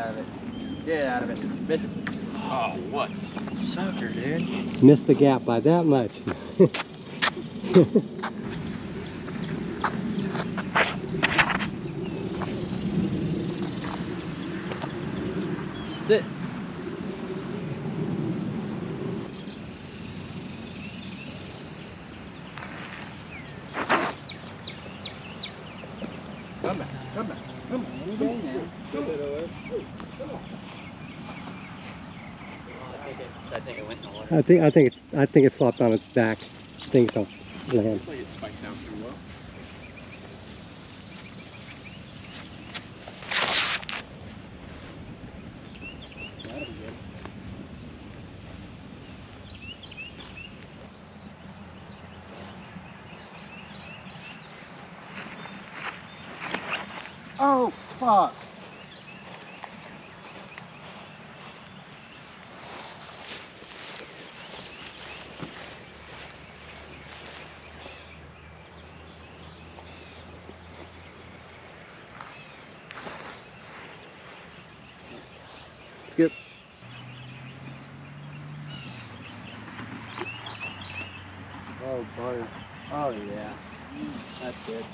out of it. Get out of it. Miss it. Oh, what? Sucker, dude. Missed the gap by that much. Sit. Come back, come back, come back. Okay, now. I think it went in the water. I think it flopped on its back. I think so. Land. Looks like it spiked down pretty well. That'll be good. Oh, fuck. Skip. Oh, butter. Oh, yeah. That's good.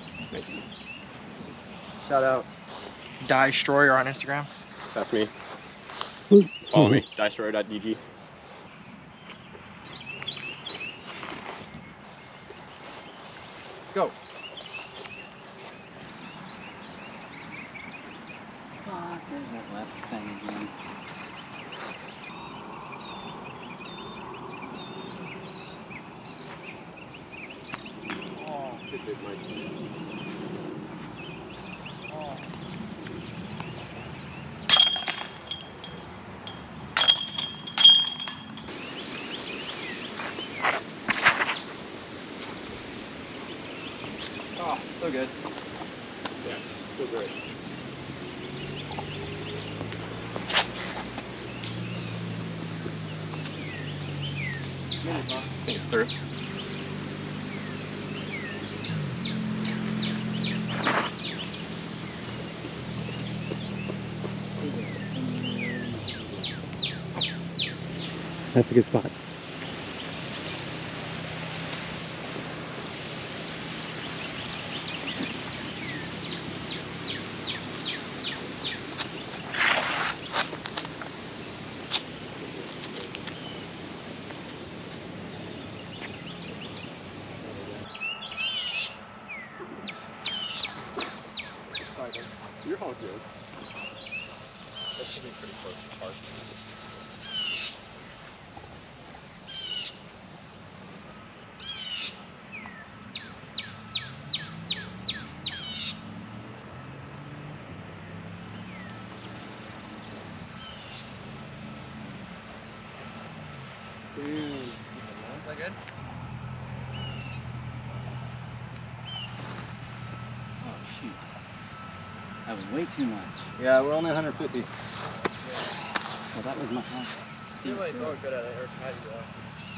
Shout out Dyestroyer on Instagram. That's me. Follow me, Dyestroyer.dg. Go. Fuck, there's that left thing again. Oh, good bit, Mike. Oh. Oh, so good. Yeah, so great. I think it's through. That's a good spot. You're all good. That should be pretty close to the park. Is that good? Oh, shoot. That was way too much. Yeah, we're only 150. Well, that was my fault. You might throw it good at it, or how you are.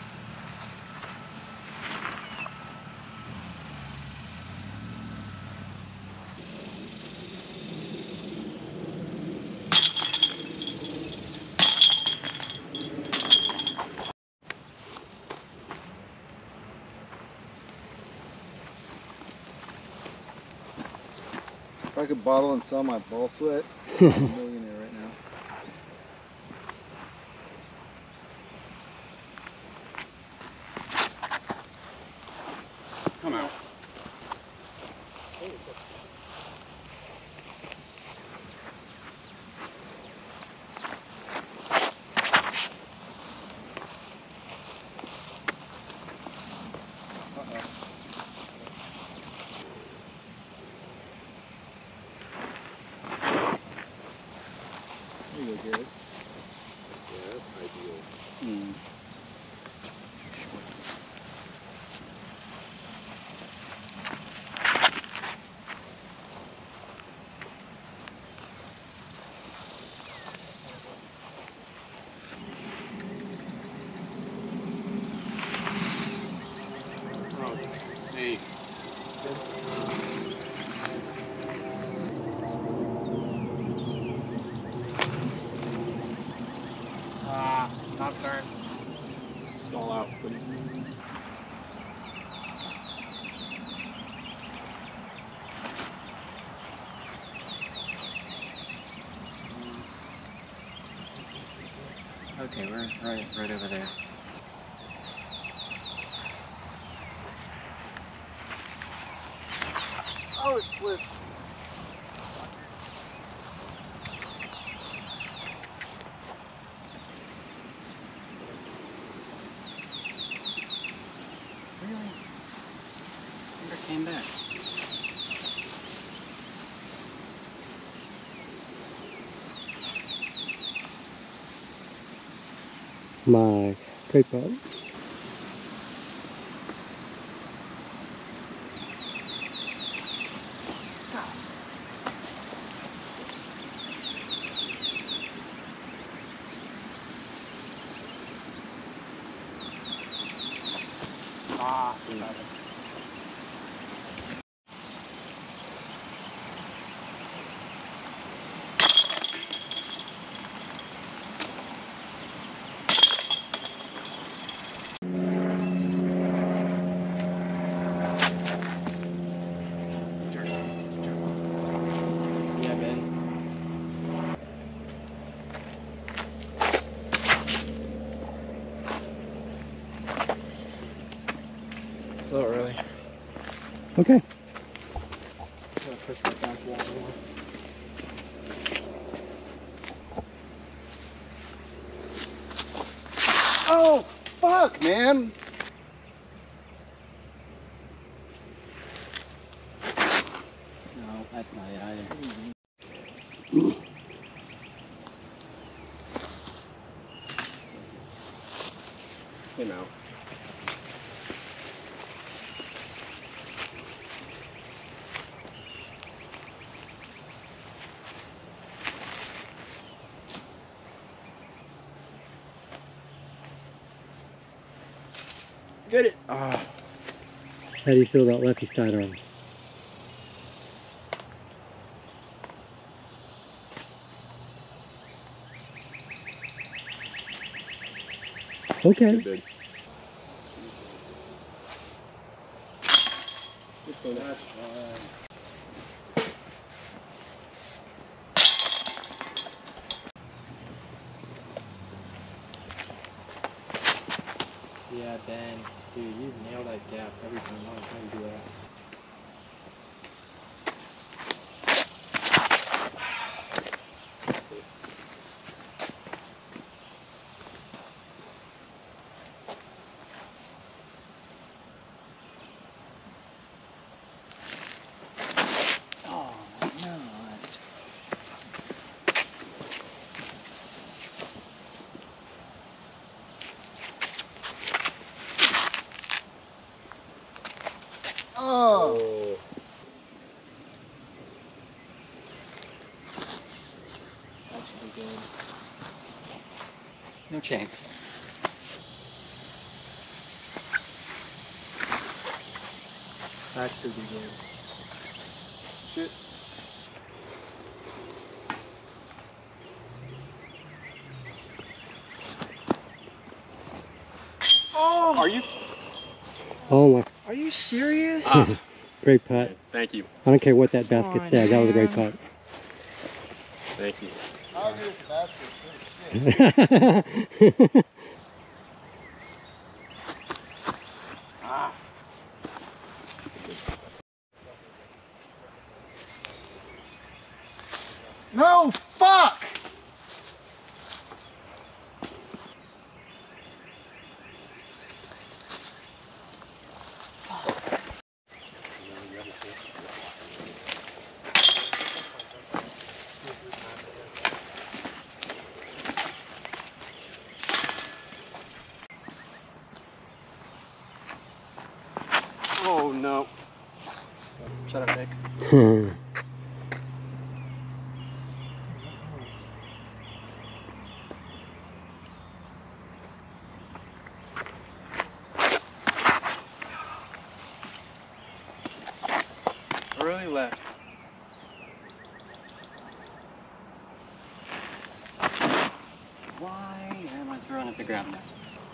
If I could bottle and sell my ball sweat, I'm a millionaire right now. Come out. There you go, Garrett. Yeah, that's ideal. Mm. Oh, hey. turn. Stall out, please. Okay, we're right over there. Oh, it flipped. Really? Never came back. My great bud. Ah, yeah, Ben. A little early. Okay. Gotta push that back wall more. Oh, fuck, man. No, that's not it either. Came out. Get it! Ah. How do you feel about lefty sidearm? Okay. Good. That's fine. Yeah, Ben. Dude, you nail that gap every time. I don't know how you do that. Oh, no. Oh. Oh. That should be good. No chance. That should be good. Shit. Oh! Are you? Oh my. Are you serious? Ah, Great putt. thank you. I don't care what that basket on, said. That was a great man. putt. Thank you. I agree with the basket. Shit. Ah. No, fuck! Oh no. Shut up, Nick. Early left. Why am I throwing at the ground now?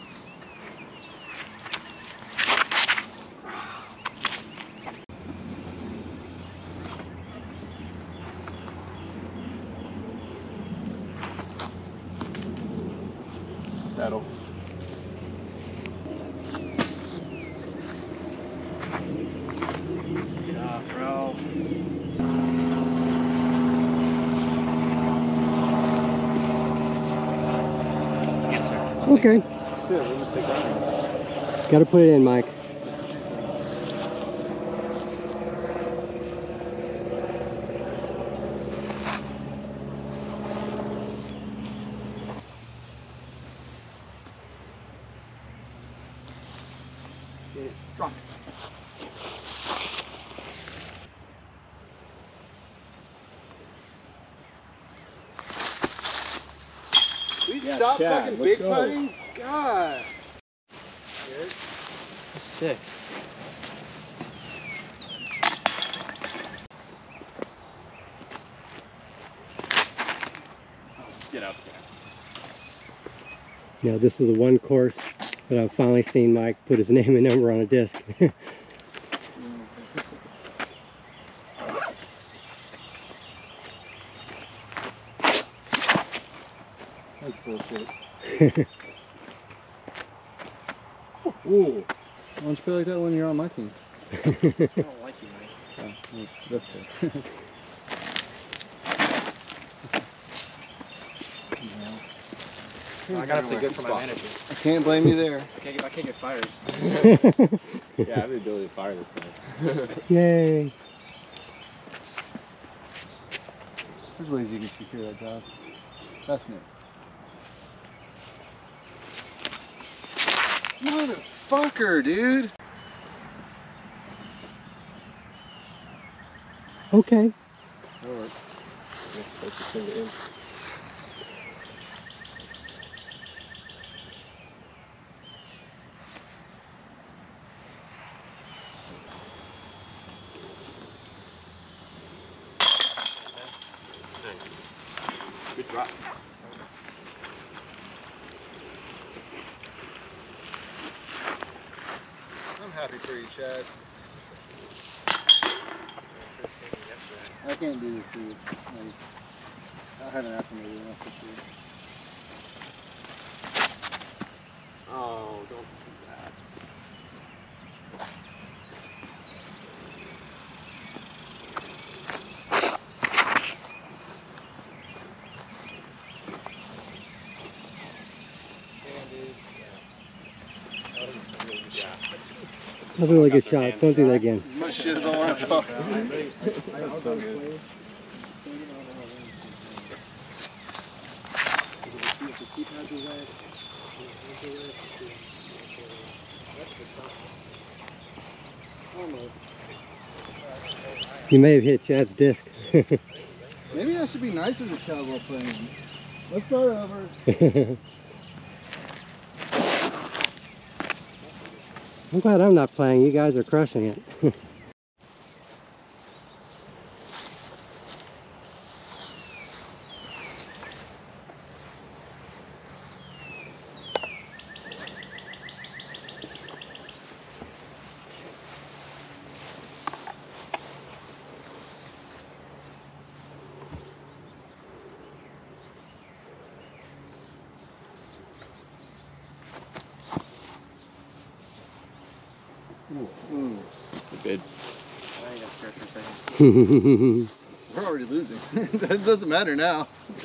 Settle. Get off, bro. Yes, sir. Okay. Shit, we'll just take that. Got to put it in, Mike. Drop. We Yeah, stop Chad, fucking let's big go. putting? God. That's sick. Get up there. You know, this is the one course that I've finally seen Mike put his name and number on a disc. That's bullshit. Ooh. Why don't you play like that when you're on my team? I don't like you, Mike. Oh, well, that's good. I gotta play good for my manager. I can't blame you there. I can't get fired. Yeah, I have the ability to fire this thing. Yay. There's ways you can secure that job. That's new. Motherfucker, dude! Okay. That works. Take the finger in. Good drop. I'm happy for you, Chad. I can't do this to you. Like, I haven't asked him to do enough this year. Oh, don't do that. That was a really good shot. Don't do that again. As much shit as I want to talk. That's so good. You may have hit Chad's disc. Maybe I should be nicer to Chad while playing. Let's start over. I'm glad I'm not playing. You guys are crushing it. Good. I got scared for a second. We're already losing. That doesn't matter now.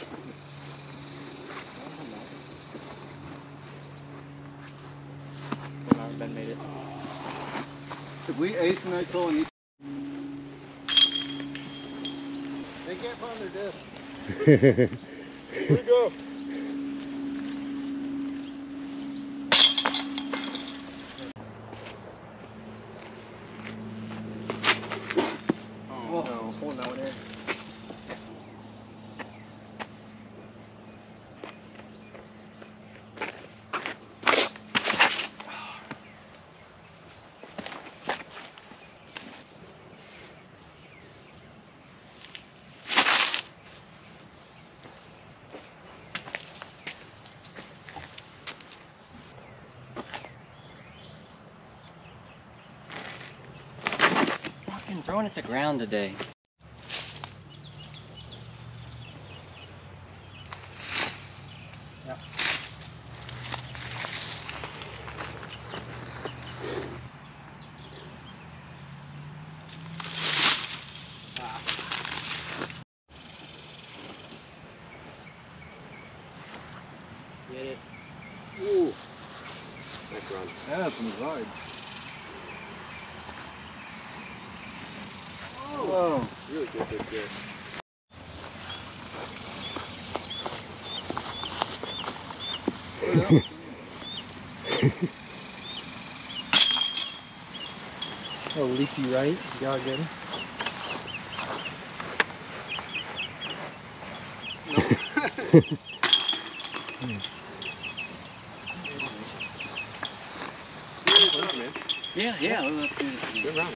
Ben made it. If we ace the next hole and each... They can't find their disc. Here we go. Oh, no. Just holding that one in. throwing at the ground today. Yep. Get it. Ooh. Nice run. Yeah, from the side. Oh. Really good fish there. Oh, leaky right. You got it good. Yeah, let's do this again. Good run.